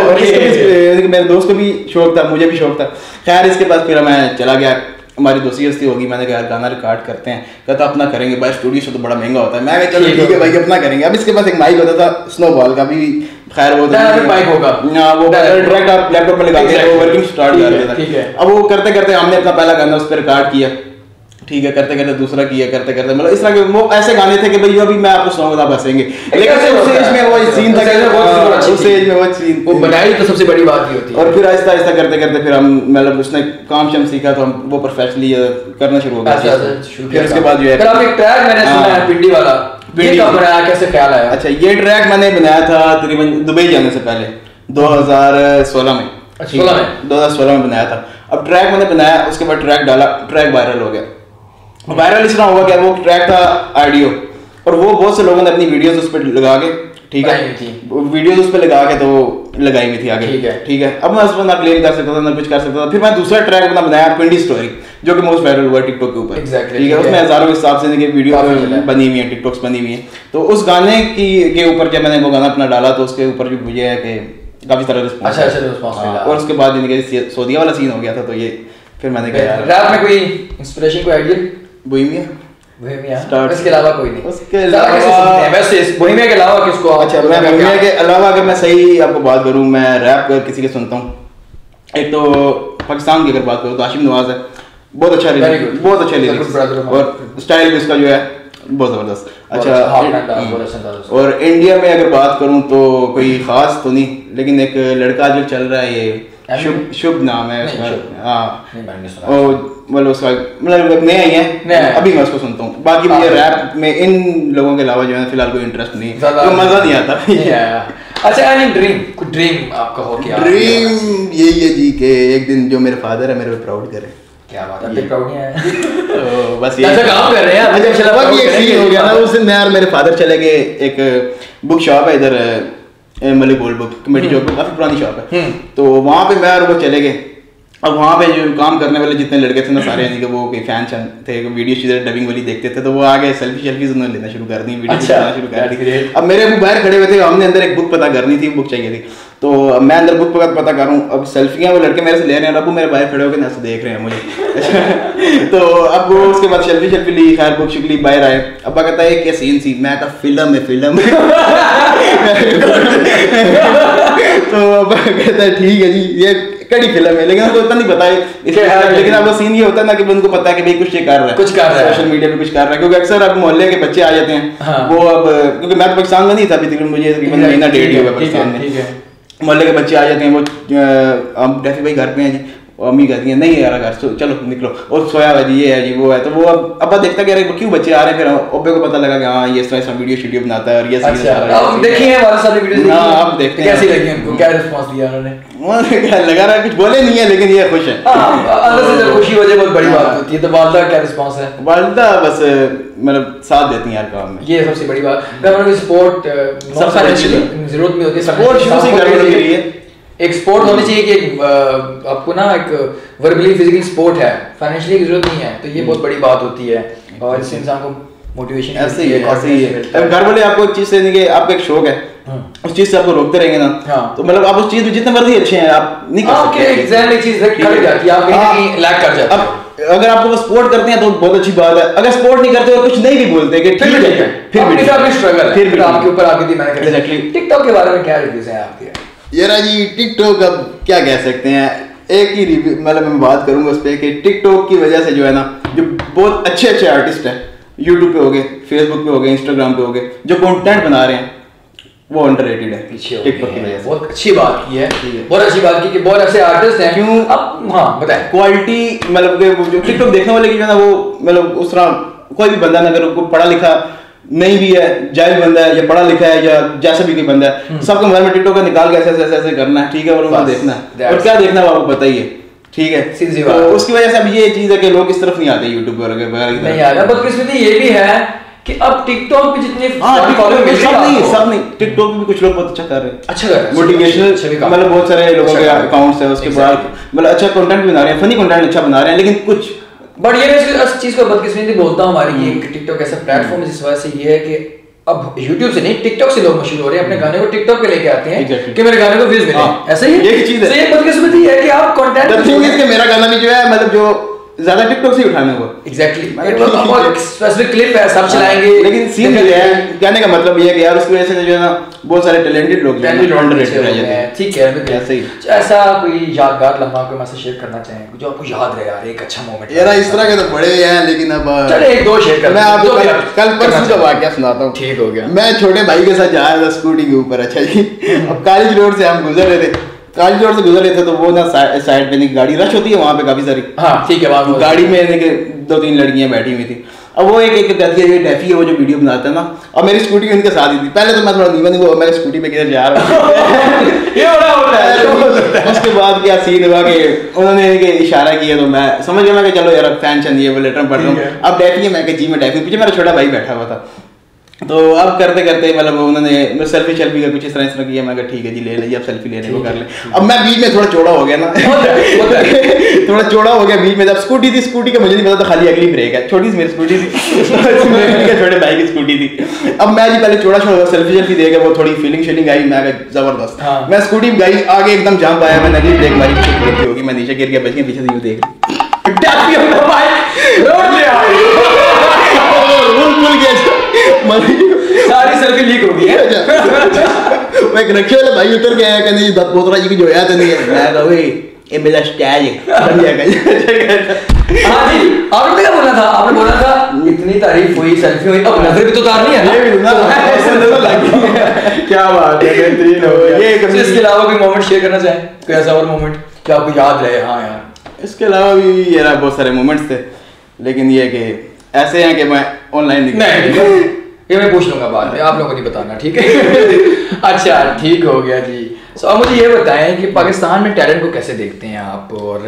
है। मेरे दोस्त को भी शौक था, मुझे भी शौक था। खैर इसके बाद फिर मैं चला गया, हमारी दोस्ती दोस्ती होगी, मैंने कहा गाना रिकॉर्ड करते हैं, कहता अपना करेंगे भाई, स्टूडियो से तो बड़ा महंगा होता है। मैं कहा चलो ठीक है भाई अपना करेंगे। अब इसके पास एक माइक होता था स्नोबॉल का भी, खैर वो माइक होगा वो डायरेक्ट आप लैपटॉप में लगाते हैं, वो वर्किंग स्टार्ट कर देता है। अब वो करते करते हमने अपना पहला गाना उस पर रिकॉर्ड किया, ठीक है, करते करते दूसरा किया, करते करते मतलब इस तरह के वो ऐसे गाने थे कि भाई अभी मैं आपको सॉन्ग बता बसेंगे, लेकिन उस एज में वो सीन था कि उस एज में वो सीन वो बनाई तो सबसे बड़ी बात ही होती है। और फिर आहिस्ता आहिस्ता करते करते फिर हम मतलब उसने काम शम सीखा तो हम वो प्रोफेशनली करना शुरू हो गया। फिर उसके बाद जो है फिर एक ट्रैक मैंने सुना है पिंडी वाला, ये कब बनाया, कैसे ख्याल आया? अच्छा, ये ट्रैक मैंने बनाया था तकरीबन दुबई जाने से पहले दो हज़ार सोलह में, सोलह में दो हज़ार सोलह में बनाया था। अब ट्रैक मैंने बनाया, उसके बाद ट्रैक डाला, ट्रैक वायरल हो गया। वायरल इस तरह हुआ क्या, वो ट्रैक था ऑडियो और वो बहुत से लोगों ने अपनी वीडियोस उस पर लगा के, ठीक है, वीडियोस उस पर लगा के तो लगाई हुई थी आगे, ठीक है ठीक है। अब मैं उस पर ना क्लेम कर सकता था ना कुछ कर सकता था। फिर मैं दूसरा ट्रैक अपना बनाया पिंडी स्टोरी, जो कि मोस्ट वायरल हुआ टिकटॉक के ऊपर, ठीक है। उसमें हजारों के हिसाब से वीडियो बनी हुई है, टिकटॉक्स बनी हुई है। तो उस गाने की के ऊपर जब मैंने वो गाना अपना डाला तो उसके ऊपर जो मुझे है कि काफी सारा रिस्पॉन्स, अच्छा अच्छा रिस्पॉन्स मिला। और उसके बाद यानी कि सऊदीया वाला सीन हो गया था, तो ये फिर मैंने कहा रैप में कोई इंस्पिरेशन, कोई आइडिया? बोहेमिया बोहेमिया, इसके अलावा कोई नहीं? उसके अलावा वैसे बोहेमिया के अलावा किसको? अच्छा, मैं बोहेमिया के अलावा अगर मैं सही आपको बात करूं, मैं रैप किसी के सुनता हूं, एक तो पाकिस्तान की अगर बात करूं तो आशिम नवाज है, बहुत अच्छा लिरिक्स, बहुत अच्छा लिरिक्स और स्टाइल भी इसका जो है बहुत जबरदस्त। अच्छा, और इंडिया में अगर बात करूं तो कोई खास तो नहीं, लेकिन एक लड़का जो चल रहा है, ये शुभ शुभ नाम है उसका, हाँ, मतलब उसका मतलब नया ही है, अभी मैं उसको सुनता हूँ। बाकी मुझे रैप में इन लोगों के अलावा जो है फिलहाल कोई इंटरेस्ट नहीं, तो मजा नहीं आता। अच्छा, एनी ड्रीम, कोई ड्रीम आपका हो क्या? ड्रीम यही है जी कि एक दिन जो मेरे फादर है मेरे को प्राउड करे। क्या बात है, प्राउड नहीं है बस ये ऐसा काम कर रहे हैं। अच्छा, चला ये एक सीन हो गया ना, उस दिन मैं और मेरे फादर चले गए, एक बुक शॉप है इधर Malik gold book committee Chowk पे, काफी पुरानी शॉप है, तो वहां पे मैं और वो चले गए। अब वहाँ पे जो काम करने वाले जितने लड़के थे ना सारे, यानी कि वो कोई फैन थे, वीडियो चीज़ें डबिंग वाली देखते थे, तो वो आगे सेल्फी शेल्फी उन्होंने लेना शुरू कर दी, वीडियो अच्छा, शुरू कर दी। अब मेरे अबू बाहर खड़े हुए थे, हमने अंदर एक बुक पता करनी थी, बुक चाहिए थी, तो मैं अंदर बुक पता करूँ, अब सेल्फियाँ वो लड़के मेरे से ले रहे हैं, अबू मेरे बाहर खड़े होकर ऐसे देख रहे हैं मुझे। तो अब वो उसके बाद सेल्फी शेल्फी ली, खैर बुक शिक ली, बाहर आए। अब्बा कहता है क्या सीन सी, मैं कहा फिल्म है फिल्म। तो अब्बा कहता है ठीक है जी, ये कड़ी फिल्म है, लेकिन उनको इतना नहीं पता है। लेकिन अब वो सीन ये होता है ना कि उनको पता है कि भाई कुछ ये कर रहा है, कुछ कर रहा है, सोशल मीडिया पे कुछ कर रहा है, क्योंकि अक्सर अब मोहल्ले के बच्चे आ जाते हैं। हाँ। वो अब क्योंकि मैं तो पाकिस्तान में नहीं था अभी तक, मुझे तकरीबन महीना डेढ़ ही हुआ पाकिस्तान में, मोहल्ले के बच्चे आ जाते हैं, वो अब डैफी भाई घर पे हैं जी, अम्मी कहती है नहीं यार घर चलो निकलो, और सोया हुआ जी, ये है जी वो है, तो वो अब अब्बा देखता कि यार क्यों बच्चे आ रहे हैं, फिर अब्बे को पता लगा कि हाँ ये इस तरह से वीडियो शीडियो बनाता है और ये अच्छा, देखिए हमारे सारे वीडियोस, हां आप देखते हैं कैसी लगी उनको, क्या रिस्पांस दिया उन्होंने? क्या लगा रहा, कुछ बोले नहीं है लेकिन ये खुश है। हां, अंदर से जब खुशी हो जाए बहुत बड़ी बात होती है। तो वालिदा क्या रिस्पांस है? वालिदा बस मतलब साथ देती हैं यार काम में, ये सबसे बड़ी बात। मैं बोलूंगा सपोर्ट सबसे अच्छी जरूरत में होती है, सपोर्ट शुरू से करने के लिए एक स्पोर्ट होनी चाहिए कि आपको ना एक वर्बली फिजिकली सपोर्ट है, फाइनेंशियली की जरूरत नहीं है, तो ये बहुत बड़ी बात होती है और इससे इंसान को मोटिवेशन ऐसे ही है, ऐसे ही है। घर वाले आपको एक चीज से नहीं कि आपका एक शौक है, उस चीज से आपको रोकते रहेंगे ना, तो मतलब आप उस चीज में जितने मर्जी अच्छे हैं आप नहीं कर सकते, एग्जाम एक चीज खड़ जाती है, आप कहीं ना कहीं लैग कर जाते हैं। अगर आपको वो सपोर्ट करते हैं तो बहुत अच्छी बात है, अगर सपोर्ट नहीं करते और कुछ नहीं भी बोलते कि ठीक है, फिर भी आपकी स्ट्रगल है, फिर आपके ऊपर आगे दी मैंने एग्जैक्टली। टिकटॉक के बारे में क्या रिव्यूज हैं आपके? यार जी टिकटॉक अब क्या कह सकते हैं, एक ही रिव्यू मतलब मैं बात करूंगा उस पर कि टिकटॉक की वजह से जो है ना, जो बहुत अच्छे अच्छे आर्टिस्ट हैं यूट्यूब पे हो गए, फेसबुक पे हो गए, इंस्टाग्राम पे हो गए, जो कंटेंट बना रहे हैं वो अंडररेटेड है टिकटॉक की वजह से। बहुत अच्छी बात की है, बहुत अच्छी बात की कि बहुत अच्छे आर्टिस्ट हैं। क्यों? अब हाँ बताएं, क्वालिटी मतलब जो टिकटॉक देखने वाले की जो है ना, वो मतलब उस तरह कोई भी बंदा अगर कोई पढ़ा लिखा नहीं भी है, जाहिल बंदा है या पढ़ा लिखा है या जैसा भी कोई बंदा है, सबको मोबाइल में टिकटॉक का निकाल के ऐसे ऐसे ऐसे करना है, ठीक है, और उनको देखना है, और क्या देखना है वो आपको बताइए, ठीक है। तो उसकी वजह से अब ये चीज है कि लोग इस तरफ नहीं आते यूट्यूब पर नहीं आ रहा। बदकिस्मती ये भी है कि अब टिकटॉक पे जितने सब नहीं सब नहीं टिकटॉक पे भी कुछ लोग बहुत अच्छा कर रहे हैं, अच्छा कर रहे हैं, मोटिवेशनल मतलब बहुत सारे लोगों के अकाउंट्स है, उसके बाद मतलब अच्छा कंटेंट बना रहे हैं, फनी कंटेंट अच्छा बना रहे हैं, लेकिन कुछ बट ये मैं इस चीज को बदकिस्मती बोलता हूँ हमारी कि टिकटॉक ऐसा प्लेटफॉर्म है जिस वजह से ये है कि अब यूट्यूब से नहीं टिकटॉक से लोग मशहूर हो रहे हैं, अपने गाने को टिकटॉक पे लेके आते हैं कि मेरे गाने को व्यूज मिले, ऐसा ही एक चीज है। ये बदकिस्मती है कि आप कंटेंट मेरा गाना भी जो है मतलब जो ज्यादा टिकटॉक से ही उठाना हुआ एग्जैक्टली स्पेसिफिक क्लिप है, सब चलाएंगे, लेकिन सीन ये है कहने का मतलब ये है कि यार उसकी वजह से जो है ना बहुत सारे टैलेंटेड लोग जो है अंडररेटेड रह जाते हैं, ठीक है। ऐसे ही ऐसा कोई यादगार लम्हा कोई मैसेज शेयर करना चाहें जो आपको याद रहे, यार एक अच्छा मोमेंट यार इस तरह के तो बड़े हैं, लेकिन अब चलो एक दो शेयर कर, मैं आपको कल परसों का वाकया सुनाता हूँ। ठीक हो गया। मैं छोटे भाई के साथ जा रहा था स्कूटी के ऊपर, अच्छा जी, अब कॉलेज रोड से हम गुजर रहे थे, कॉलेज रोड से गुजर रहे थे तो वो ना साइड पे गाड़ी रश होती है वहाँ पे काफी सारी, हाँ ठीक है, गाड़ी में दो तीन लड़कियां बैठी हुई थी, अब वो एक एक कहती है ये डेफी है वो जो वीडियो बनाता है ना, और मेरी स्कूटी उनके साथ ही थी। पहले तो मैं थोड़ा नीवन वो मैं स्कूटी पे किधर जा रहा हूँ ये बड़ा होता है। उसके बाद क्या सीन हुआ कि उन्होंने इशारा किया तो मैं समझ गया मैं चलो यार फैन शन ये वो लेटर पढ़ रहा हूँ। अब डेफी है मैं जी में डेफी, पीछे मेरा छोटा भाई बैठा हुआ था। तो अब करते करते मतलब उन्होंने सेल्फी सेल्फी का कुछ इस तरह इस तरह किया। मैं कहा ठीक है जी ले लीजिए, अब सेल्फी लेने को कर ले। अब मैं बीच में थोड़ा चौड़ा हो गया ना थोड़ा चौड़ा हो गया बीच में। जब स्कूटी थी, स्कूटी का मुझे नहीं पता था खाली अगली ब्रेक है, छोटी सी मेरी स्कूटी थी छोटे भाई की स्कूटी थी। अब मैं जी पहले चौड़ा छोड़ा सेल्फी सेल्फी दे गया, वो थोड़ी फीलिंग शीलिंग आई। मैं जबरदस्त मैं स्कूटी गई आगे एकदम जंप आया, मैंने अगली ब्रेक मारी, पीछे होगी, मैं नीचे गिर गया, बच गया पीछे से यूं देख सारी सेल्फी लीक हो गई है। मैं एक रखे वाला भाई उतर गया कहने जी दत्त बोतरा जी की जो है तो नहीं है। मैं कहा भाई ये मेरा स्टाइल है। हाँ जी, आपने क्या बोला था? आपने बोला था इतनी तारीफ हुई, सेल्फी हुई, अब नजर भी तो उतारनी है ना। ये भी ना नजर लगी। क्या बात है, बेहतरीन हो गया। ये कभी इसके अलावा कोई मोमेंट शेयर करना चाहें, कोई ऐसा और मोमेंट जो आपको याद रहे? हाँ यार इसके अलावा भी यार बहुत सारे मोमेंट्स थे, लेकिन ये कि ऐसे हैं कि मैं ऑनलाइन नहीं ये मैं पूछ लूंगा बाद में, आप लोगों को नहीं बताना, ठीक है? अच्छा ठीक हो गया जी। सो अब मुझे ये बताएं कि पाकिस्तान में टैलेंट को कैसे देखते हैं आप, और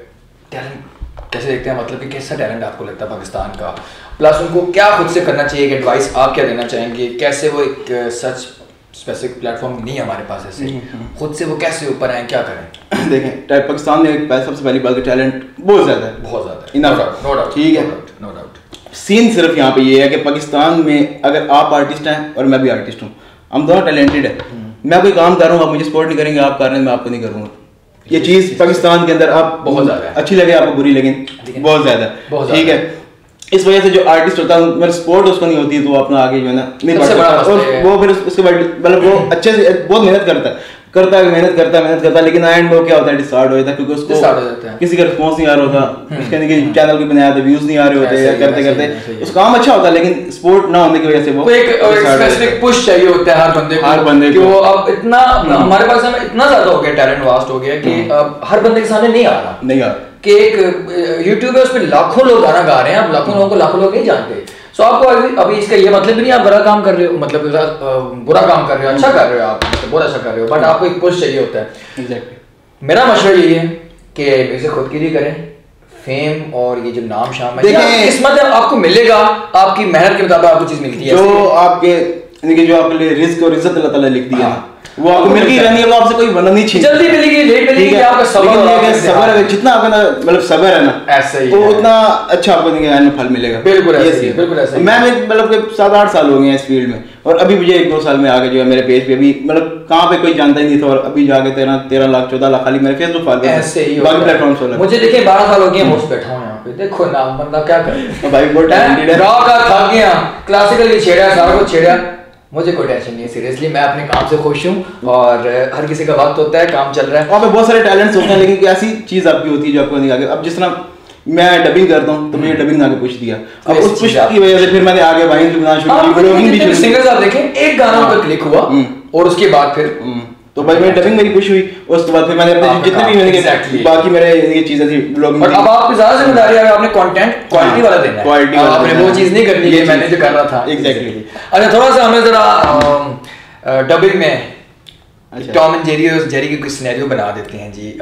टैलेंट कैसे देखते हैं, मतलब कि कैसा टैलेंट आपको लगता है पाकिस्तान का, प्लस उनको क्या खुद से करना चाहिए, एक एडवाइस आप क्या देना चाहेंगे, कैसे वो एक सच स्पेसिफिक प्लेटफॉर्म नहीं है हमारे पास ऐसे, खुद से वो कैसे ऊपर आए, क्या करें? देखें पाकिस्तान में सबसे पहली बात टैलेंट बहुत ज़्यादा है, बहुत ज़्यादा, नो डाउट, ठीक है, नो डाउट। सीन सिर्फ यहाँ पे ये है कि पाकिस्तान में अगर आप आर्टिस्ट हैं और मैं भी आर्टिस्ट हूँ, हम दोनों टैलेंटेड है, मैं कोई काम कर रहा हूँ आप मुझे सपोर्ट नहीं करेंगे, आप कर रहे हैं मैं आपको नहीं करूँगा। ये चीज़ पाकिस्तान के अंदर आप बहुत ज़्यादा अच्छी लगे आपको बुरी लगे बहुत ज़्यादा, ठीक है। इस वजह से जो आर्टिस्ट होता है मतलब सपोर्ट उसको नहीं होती तो अपना आगे जो है ना नहीं बढ़ सकता, और वो फिर उसके बाद मतलब वो अच्छे से बहुत मेहनत करता है करता है मेहनत करता है मेहनत करता है लेकिन एंड में वो क्या होता है डिस्टार्ट हो जाता है, क्योंकि उसको किसी का रिस्पॉन्स नहीं आ रहा होता, उसके नहीं चैनल के बनाया था व्यूज नहीं आ रहे होते, या करते करते उसका काम अच्छा होता है लेकिन सपोर्ट ना होने की वजह से वो एक स्पेसिफिक पुश चाहिए होता है हर बंदे को, हर बंदे को अब इतना हमारे पास में इतना ज्यादा हो गया, टैलेंट वास्ट हो गया कि अब हर बंदे के सामने नहीं आ रहा नहीं आ कि एक यूट्यूब है उस पर लाखों लोग गाना गा रहे हैं, अब लाखों लोगों को लाखों लोग नहीं जानते। सो आपको अभी अभी इसका ये मतलब भी नहीं आप बुरा काम कर रहे हो, मतलब बुरा काम कर रहे हो, अच्छा कर रहे हो, आप बहुत अच्छा कर रहे हो, बट आपको एक पुश चाहिए होता है। एग्जैक्टली मेरा मशवरा यही है कि म्यूजिक खुद के लिए करें, फेम और ये जो नाम शाम है किस्मत है आपको मिलेगा, आपकी मेहनत के मुताबिक आपको चीज मिलती है, जो आपके जो आपके लिए रिस्क और इज्जत अल्लाह ताला लिख दिया वो आपको मिल गई रहनी है, वो आपसे कोई बंदा नहीं छीन, जल्दी मिलेगी लेट मिलेगी, आपका सब्र है, सब्र है, जितना आपका मतलब सब्र है ना ऐसा ही वो उतना अच्छा आपको देंगे फल मिलेगा। बिल्कुल ऐसे ही, बिल्कुल ऐसे ही। मैं मतलब सात आठ साल हो गए हैं इस फील्ड में और अभी मुझे एक दो साल में आगे जो है मेरे पेज पे अभी मतलब कहाँ पे कोई जानता ही नहीं था और अभी जाके तेरह तेरह लाख चौदह लाख खाली मेरे फेसबुक फॉलोअर्स ऐसे ही बाकी प्लेटफॉर्म्स पे। मुझे देखिए बारह साल हो गए मोस्ट बैठा हूँ यहाँ पे, देखो ना बंदा क्या करे भाई बहुत टैलेंटेड है, रॉक का थक गया, क्लासिकल भी छेड़ा, सारा कुछ छेड़ा, मुझे कोई टेंशन नहीं है, सीरियसली मैं अपने काम से खुश हूँ और हर किसी का वक्त होता है, काम चल रहा है, वहाँ पे बहुत सारे टैलेंट्स होते हैं लेकिन ऐसी चीज आपकी होती है जो आपको नहीं आगे। अब जिस तरह मैं डबिंग करता हूँ तो मुझे डबिंग आगे पुश दिया, अब उस पुश की वजह से फिर मैंने आगे वाइन भी बनाना शुरू की, ब्लॉगिंग भी शुरू की। सिंगर्स आप देखें एक गाना उनका क्लिक हुआ और उसके बाद फिर तो भाई मेरी डबिंग मेरी पुश हुई, उसके बाद फिर मैंने अपने जितने भी मैंने बाकी मेरे ये चीजें थी ब्लॉगिंग, और अब आपकी ज्यादा जिम्मेदारी है आपने कंटेंट क्वालिटी वाला देना है, क्वालिटी वाला आपने वो चीज नहीं करनी है मैंने जो कर रहा था। एग्जैक्टली। अच्छा थोड़ा सा हमें जरा डबिंग में टॉम एंड जेरी और जेरी की कुछ सिनेरियो बना देते हैं जी।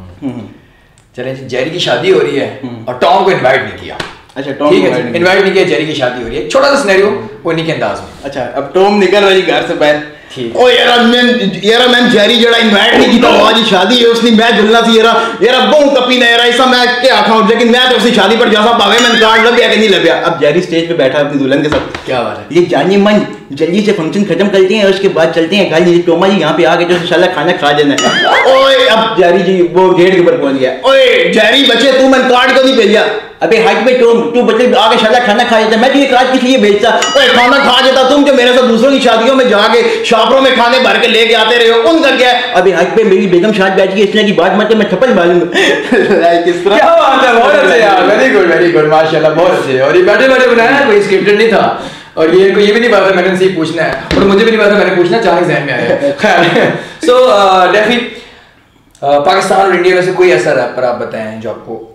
चलें जी, जेरी की शादी हो रही है और टॉम को इनवाइट नहीं किया, अच्छा टॉम ठीक है इनवाइट नहीं किया, जेरी की शादी हो रही है, छोटा सा सिनेरियो उन्हीं के अंदाज में। अच्छा अब टॉम निकल रहा है घर से बाहर, ओ यार मैं यार मैं जेरी जड़ा इनवाइट नहीं किया आज शादी है उसने मैं जुलना सी यार यार बहु कपी ने यार ऐसा मैं क्या आखा लेकिन मैं तो उसकी शादी पर जा पावे मैंने कार्ड लग गया कि नहीं लग गया। अब जेरी स्टेज पे बैठा अपनी दुल्हन के साथ, क्या बात है, ये जानिए मन जल्दी से फंक्शन खत्म करते हैं उसके बाद चलते हैं कल टोमा जी यहाँ पे आके जो इंशाल्लाह खाना खा जाना है। ओए अब जेरी जी वो गेट के ऊपर पहुंच गया, ओए जेरी बच्चे तू मैंने कार्ड क्यों नहीं भेजा, अबे हाथ में टोम तू बच्चे आगे शाला खाना खा जाता, मैं तुझे कार्ड किस लिए भेजता, ओए खाना खा जाता तुम जो मेरे साथ दूसरों की शादियों में जाके शापरों में खाने भर के लेके आते रहे हो उनका क्या है, अभी हाथ पे मेरी बेगम शाद बैठ गई इसलिए की बात मत मैं थप्पड़ मारूंगा। किस तरह क्या बात है, बहुत अच्छे यार, वेरी गुड वेरी गुड माशाल्लाह बहुत अच्छे, और ये बैठे बैठे बनाया कोई स्क्रिप्टेड नहीं था और ये इनको ये भी नहीं पता मैंने इनसे पूछना है और मुझे भी नहीं पता मैंने पूछना अचानक ज़हन में आया। सो डेफी पाकिस्तान और इंडिया में से कोई ऐसा रैपर आप बताएं जो आपको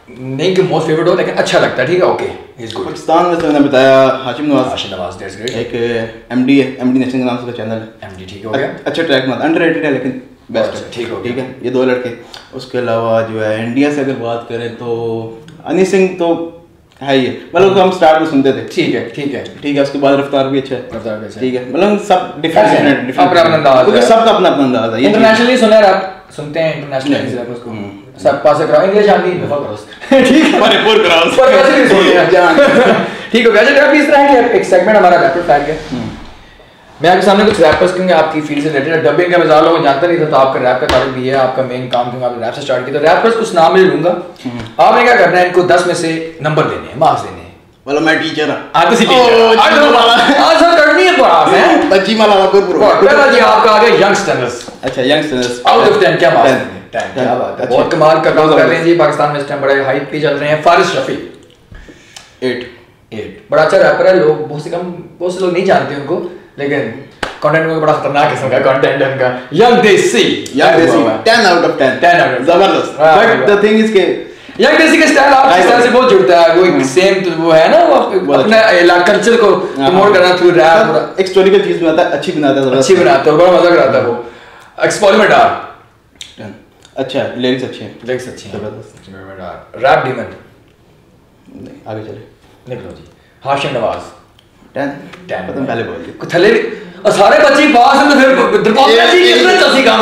नहीं कि मोस्ट फेवरेट हो लेकिन अच्छा लगता है, ठीक है, ओके इज गुड। पाकिस्तान में तो मैंने बताया हाशिम नवाज। Hashim Nawaz that's great. एक एमडी है, एमडी नेशन के नाम से उसका चैनल है। एमडी ठीक हो गया, अच्छा ट्रैक मत अंडररेटेड है लेकिन बेस्ट है, ठीक हो ठीक है। ये दो लड़के, उसके अलावा जो है इंडिया से अगर बात करें तो हनी सिंह तो है ही है, मतलब हम स्टार्ट में सुनते थे, ठीक है ठीक है ठीक है। उसके बाद रफ्तार भी अच्छा है, रफ्तार भी अच्छा है, ठीक है। मतलब सब डिफरेंट डिफरेंट अपना अपना अंदाज है, क्योंकि सबका अपना अपना अंदाज है। इंटरनेशनली सुना है आप सुनते हैं इंटरनेशनल रैपर्स को सब पास कराओ, इंग्लिश आती है करो ठीक है, भरपूर कराओ पर वैसे भी सुनते हैं जान ठीक हो गया। अच्छा रैप इस तरह है कि एक सेगमेंट हमारा रैपिड फायर है, मैं आपके सामने कुछ रैपर्स क्योंकि आपकी फील्ड से रिलेटेड डबिंग का मैं ज़्यादा लोगों जानता नहीं था, तो आपका रैप का ताल्लुक भी है, आपका मेन काम क्योंकि आपने रैप से स्टार्ट किया, तो रैपर्स कुछ नाम मैं लूंगा, आपने क्या करना है, इनको दस में से नंबर देने हैं, मार्क्स देने हैं। मतलब मैं टीचर हूं, आज तो टीचर आज तो आज सर करनी है क्लास है बच्ची माला गुरपुर। पहला जी आपका आ गया यंगस्टर्स। अच्छा यंगस्टर्स आउट ऑफ टेन क्या मार्क्स देंगे? टेन क्या बात है, बहुत कमाल का काम कर रहे हैं जी, पाकिस्तान में इस टाइम बड़े हाइप पे चल रहे हैं। फारिस रफी एट एट बड़ा अच्छा रैपर है, लोग बहुत से कम बहुत से लोग नहीं जानते उनको, लेकिन कंटेंट में बड़ा खतरनाक किस्म का कंटेंट है उनका। Young desi young desi ten out of ten ten out जबरदस्त। बट द थिंग इज के यंग देसी का स्टाइल आपके स्टाइल से बहुत जुड़ता है, वो सेम तो वो है ना, वो अपना इलाका कल्चर को प्रमोट करना थ्रू रैप, एक हिस्टोरिकल चीज बनाता है, अच्छी बनाता है, अच्छी बनाता है, बड़ा मजा कराता है वो। एक्सपेरिमेंट आर अच्छा, लिरिक्स अच्छे हैं, लिरिक्स अच्छे हैं, जबरदस्त। एक्सपेरिमेंट आर रैप डीमन आगे चले निकलो जी। हाशिम नवाज टेन टेन पता पहले बोल दी कुछ थले और सारे बच्चे पास हैं तो फिर दरबार जी कितने चसी काम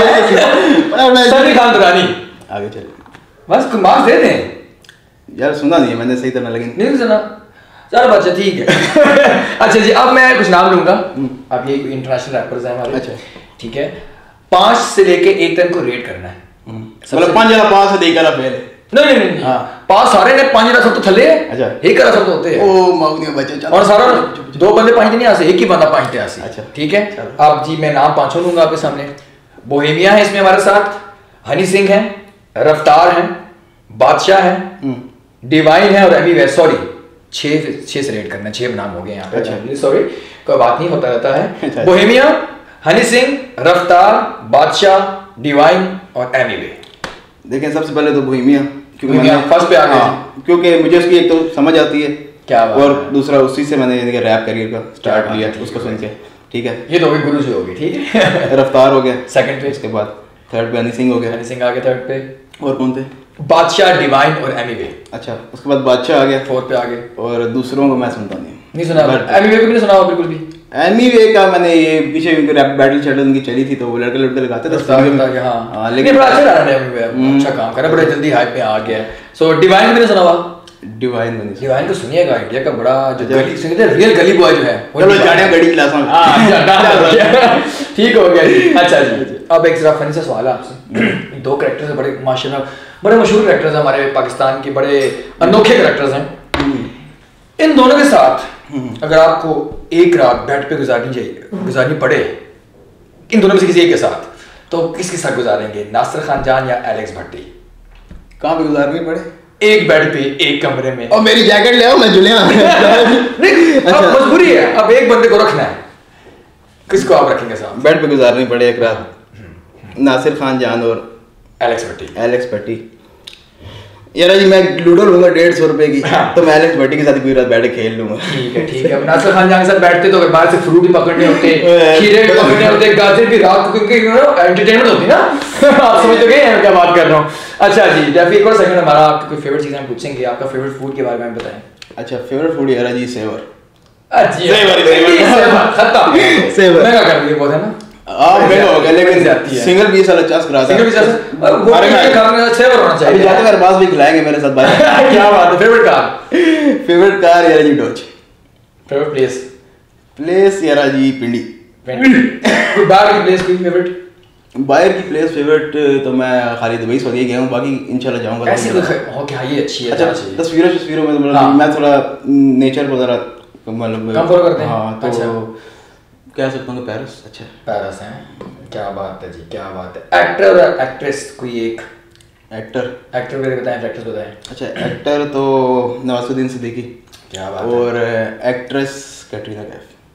है सभी खान दुरानी। आगे चले बस मार्क्स दे दें यार, सुना नहीं है मैंने सही तरह, लेकिन नहीं सुना चलो बच्चा ठीक है अच्छा जी, अब मैं कुछ नाम लूंगा, अब ये इंटरनेशनल रैपर्स हैं हमारे, अच्छा ठीक है। पांच से लेके एक तक को रेट करना है, मतलब पांच जरा पास है, देख रहा पहले नहीं नहीं नहीं हाँ पास सारे ने पांच जरा सब तो थले है, अच्छा एक करा सब तो होते हैं ओ माउनी बच्चे, और सारा दो बंदे पांच नहीं आ सकते, एक ही बंदा पांच आ सकते, अच्छा ठीक है। अब जी मैं नाम पांचों लूंगा आपके सामने। बोहेमिया है इसमें हमारे साथ, हनी सिंह है, रफ्तार है, बादशाह है, डिवाइन है और एमी वेस्ट। सॉरी छह छह से रेट करना, छह नाम हो गए यहाँ पे, अच्छा सॉरी कोई बात नहीं, होता रहता है। बोहेमिया, हनी सिंह, रफ्तार, बादशाह, डिवाइन और एमी वे। देखें सबसे पहले तो बोहेमिया, क्योंकि मैंने फर्स्ट पे आ गया, क्योंकि मुझे उसकी एक तो समझ आती है क्या बात, और दूसरा उसी से मैंने रैप करियर का स्टार्ट लिया, उसको सुन के, ठीक है। ये तो गुरु जी हो गई, ठीक है। रफ्तार हो गया सेकंड पे, उसके बाद थर्ड पे हनी सिंह हो गया, हनी सिंह आ गया थर्ड पे, और कौन थे? बादशाह, डिवाइन और एमी वे। अच्छा उसके बाद बादशाह आ गया फोर्थ पे आ गए, और दूसरों को मैं सुनता नहीं नहीं सुना, एमी वे को भी नहीं सुना बिल्कुल भी। एमी वे का मैंने ये पीछे रैप बैटल शैडल उनकी चली थी तो वो लड़के लड़के लगाते थे, हां लेकिन बड़ा अच्छा रहा है एमी वे, अच्छा काम कर रहा है, बड़ा जल्दी हाइप में आ गया। सो डिवाइन भी नहीं सुना हुआ, डिवाइन मैंने डिवाइन को सुनिएगा, इंडिया का बड़ा जो गली सुनिए रियल गली बॉय जो है, चलो जाने गड़ी क्लास में, हां ठीक हो गया जी। अच्छा जी अब एक जरा फनी सा सवाल है आपसे, दो कैरेक्टर्स हैं बड़े माशाल्लाह बड़े मशहूर कैरेक्टर्स हैं हमारे पाकिस्तान के, बड़े अनोखे कैरेक्टर्स हैं। इन दोनों के साथ अगर आपको एक रात बेड पे गुजारनी चाहिए गुजारनी पड़े इन दोनों में से किसी एक के साथ, तो किसके साथ गुजारेंगे, नासिर खान जान या एलेक्स भट्टी? कहाँ पे गुजारनी पड़े? एक बेड पे एक कमरे में, और मेरी जैकेट ले आओ मैं जुलिया नहीं अब मजबूरी है, अब एक बंदे को रखना है, किसको आप रखेंगे साथ? बेड पे गुजारनी पड़े एक रात, नासिर खान जान और एलेक्स भट्टी। एलेक्स भट्टी यार जी मैं लूडो लूंगा डेढ़ सौ रुपए की, तो मैं एलेक्स भट्टी के साथ पूरी रात बैठ के खेल लूंगा। ठीक है ठीक है, नासिर खान जान के साथ बैठते तो बाहर से फ्रूट भी पकड़ने होते, खीरे भी पकड़ने होते, गाजर भी, रात को क्योंकि एंटरटेनमेंट होती ना आप समझ तो गए हैं क्या बात कर रहा हूँ। अच्छा जी डेफी एक और सेकंड हमारा आपकी कोई फेवरेट चीज़ हम पूछेंगे, आपका फेवरेट फूड के बारे में बताएं। अच्छा फेवरेट फूड यार जी सेवर, अच्छा सेवर खत्म, सेवर महंगा कर दिया बहुत है ना, आप महंगा हो गया लेकिन जाती है सिंगल पीस वाला चास करा सिंगल पीस वो खाने सेवर होना चाहिए, जाते मेरे पास भी खिलाएंगे मेरे साथ भाई। क्या बात है। Favourite car? फेवरेट कार यार जी डॉज। Favourite place? प्लेस यार जी पिंडी। कोई बाहर की प्लेस कोई फेवरेट? बाहर की प्लेस फेवरेट तो मैं खाली दुबई सऊदी गया हूँ, बाकी इंशाल्लाह जाऊंगा। ऐसी हो क्या ये अच्छी है। अच्छा तस्वीरों तस्वीरों में मतलब मैं थोड़ा नेचर को जरा मतलब कम फॉलो करते हैं। हाँ तो कह सकता हूँ पेरिस। अच्छा पेरिस है, क्या बात है जी क्या बात है। एक्टर और एक्ट्रेस कोई एक? एक्टर एक्टर वगैरह बताएं, एक्ट्रेस बताएं। अच्छा एक्टर तो नवाजुद्दीन सिद्दीकी, क्या बात और एक्ट्रेस कैटरीना कैफ।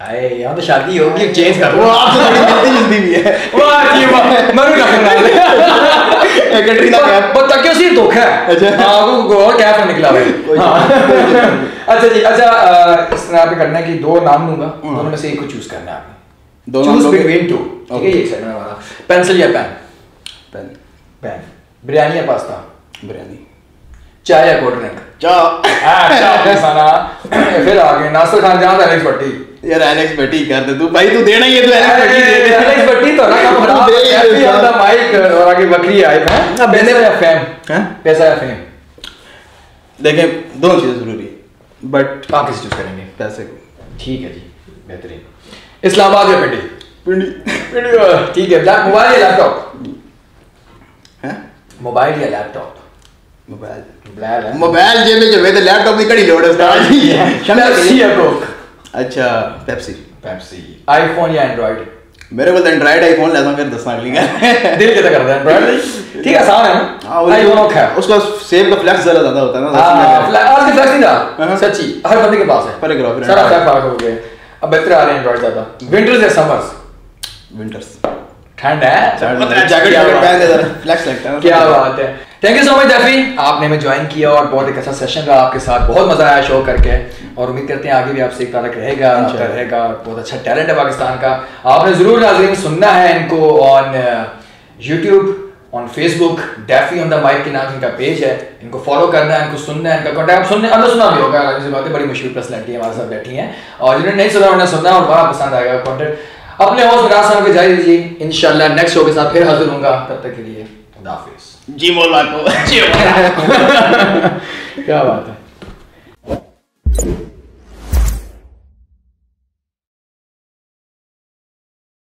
अरे यहाँ तो शादी होगी चेंज कर वो आपसे थोड़ी मिलती जुलती भी है। वाह जी वाह मनु का खिलाफ कैटरीना कैफ बट तकियो सिर्फ धोखा है। अच्छा हाँ वो और कैफ में निकला है। अच्छा जी अच्छा इस तरह पे करना है कि दो नाम दूंगा दोनों में से एक को चूज करना है आपने। दो चूज बिटवीन टू ठीक है ये सेट में हमारा पेंसिल या पेन पेन पेन बिरयानी या पास्ता बिरयानी चाय या कोल्ड ड्रिंक चाय हां चाय खाना फिर आगे नासिर खान जहां था एलेक्स भट्टी यार एलेक्स भट्टी कर दे तू भाई तू देना ही है तो एलेक्स भट्टी दे दे एलेक्स भट्टी तो ना काम खराब है कैफी ऑन द माइक और आगे बकरी आई है अब पैसा या फेम हैं पैसा या फेम देखें दोनों चीजें जरूरी है बट आप किसे चूज करेंगे पैसे को ठीक है जी बेहतरीन इस्लामाबाद या पिंडी पिंडी पिंडी ठीक है ब्लैक मोबाइल या लैपटॉप हैं मोबाइल या लैपटॉप मोबाइल मोबाइल है मोबाइल जेब में जब है तो लैपटॉप की कड़ी लोड है उसका पेप्सी या कोक अच्छा पेप्सी पेप्सी आईफोन या एंड्रॉइड मेरे को तो एंड्रॉइड आईफोन लेना फिर दस अगली का दिल कितना करता है एंड्रॉइड ठीक है आसान है ना आईफोन ओके है उसका सेव का फ्लैक्स जरा ज्यादा होता है ना हां आज के फ्लैक्स नहीं था सच्ची हर बंदे के पास है पर ग्राफ सारा फ्लैक्स फर्क हो गया अब बेहतर आ रहे हैं एंड्रॉइड ज्यादा विंटर्स या समर्स विंटर्स ठंड है जैकेट पहन दे जरा फ्लैक्स लगता है क्या बात है थैंक यू सो मच डेफी आपने हमें ज्वाइन किया और बहुत एक अच्छा सेशन रहा आपके साथ बहुत मजा आया शो करके और उम्मीद करते हैं आगे भी आपसे एक ताल्लुक रहेगा आपका रहेगा बहुत अच्छा टैलेंट है पाकिस्तान का आपने जरूर नाज़रीन सुनना है इनको ऑन यूट्यूब ऑन फेसबुक डेफी ऑन द माइक के नाम से इनका पेज है इनको फॉलो करना है इनको सुनना है इनका कॉन्टैक्ट सुनने अंदर सुना भी होगा से बातें बड़ी मशहूर पर्सनैलिटी हमारे साथ बैठी हैं और जिन्होंने नहीं सुना उन्हें सुनना और बड़ा पसंद आएगा कॉन्टेंट अपने होस्ट विराज साहब के जारी दीजिए इंशाल्लाह नेक्स्ट शो के साथ फिर हाजिर होऊंगा तब तक के लिए खुदा हाफिज़ जी मोल बात को क्या बात है।